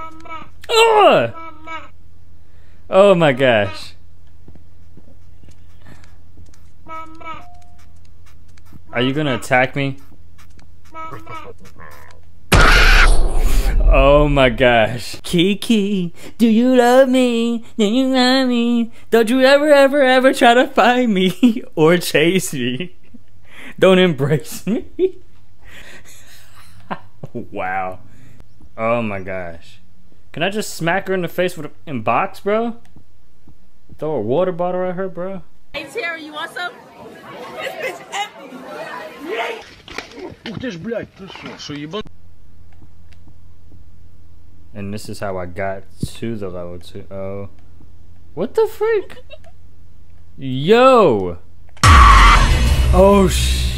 Ugh! Oh my gosh. Are you gonna attack me? Oh my gosh. Kiki, do you love me? Do you love me? Don't you ever try to find me or chase me. Don't embrace me. Wow. Oh my gosh. Can I just smack her in the face with in box, bro? Throw a water bottle at her, bro? Hey Terry, you want some? This bitch empty. Ух ты ж, блядь, ты что ебан? And this is how I got to the level 2. Oh. What the freak? Yo! Oh,